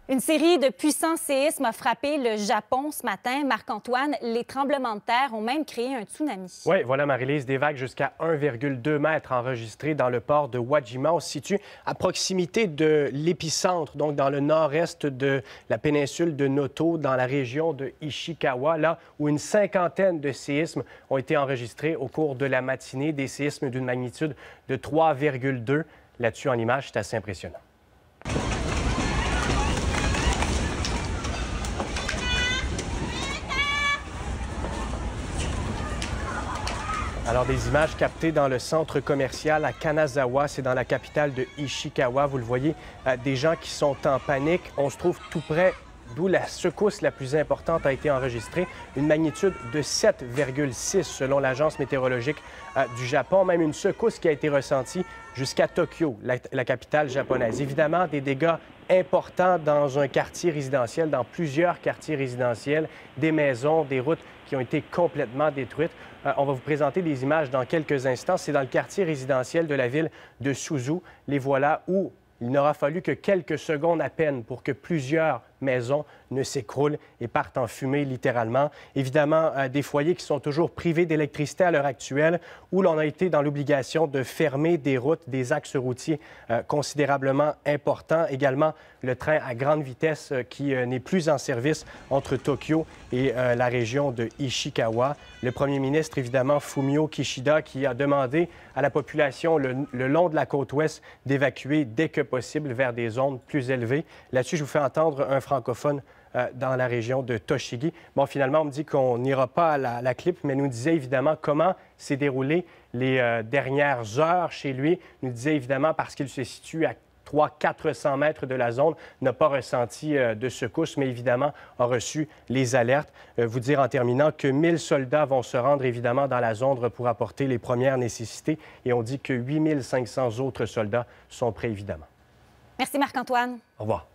Une série de puissants séismes a frappé le Japon ce matin. Marc-Antoine, les tremblements de terre ont même créé un tsunami. Oui, voilà, Marie-Lise, des vagues jusqu'à 1,2 mètres enregistrées dans le port de Wajima. On se situe à proximité de l'épicentre, donc dans le nord-est de la péninsule de Noto, dans la région de Ishikawa, là où une cinquantaine de séismes ont été enregistrés au cours de la matinée, des séismes d'une magnitude de 3,2. Là-dessus, en image, c'est assez impressionnant. Alors, des images captées dans le centre commercial à Kanazawa, c'est dans la capitale de Ishikawa. Vous le voyez, des gens qui sont en panique. On se trouve tout près d'où la secousse la plus importante a été enregistrée, une magnitude de 7,6 selon l'Agence météorologique du Japon, même une secousse qui a été ressentie jusqu'à Tokyo, la capitale japonaise. Évidemment, des dégâts importants dans un quartier résidentiel, dans plusieurs quartiers résidentiels, des maisons, des routes qui ont été complètement détruites. On va vous présenter des images dans quelques instants. C'est dans le quartier résidentiel de la ville de Suzu. Les voilà où il n'aura fallu que quelques secondes à peine pour que plusieurs maisons ne s'écroulent et partent en fumée littéralement. Évidemment, des foyers qui sont toujours privés d'électricité à l'heure actuelle, où l'on a été dans l'obligation de fermer des routes, des axes routiers considérablement importants. Également, le train à grande vitesse qui n'est plus en service entre Tokyo et la région de Ishikawa. Le premier ministre, évidemment, Fumio Kishida, qui a demandé à la population le long de la côte ouest d'évacuer dès que possible vers des zones plus élevées. Là-dessus, je vous fais entendre un francophone dans la région de Tochigi. Bon, finalement, on me dit qu'on n'ira pas à la clip, mais nous disait évidemment comment s'est déroulé les dernières heures chez lui. Nous disait évidemment parce qu'il se situe à 300-400 mètres de la zone, n'a pas ressenti de secousse, mais évidemment a reçu les alertes. Vous dire en terminant que 1000 soldats vont se rendre évidemment dans la zone pour apporter les premières nécessités et on dit que 8500 autres soldats sont prêts évidemment. Merci Marc-Antoine. Au revoir.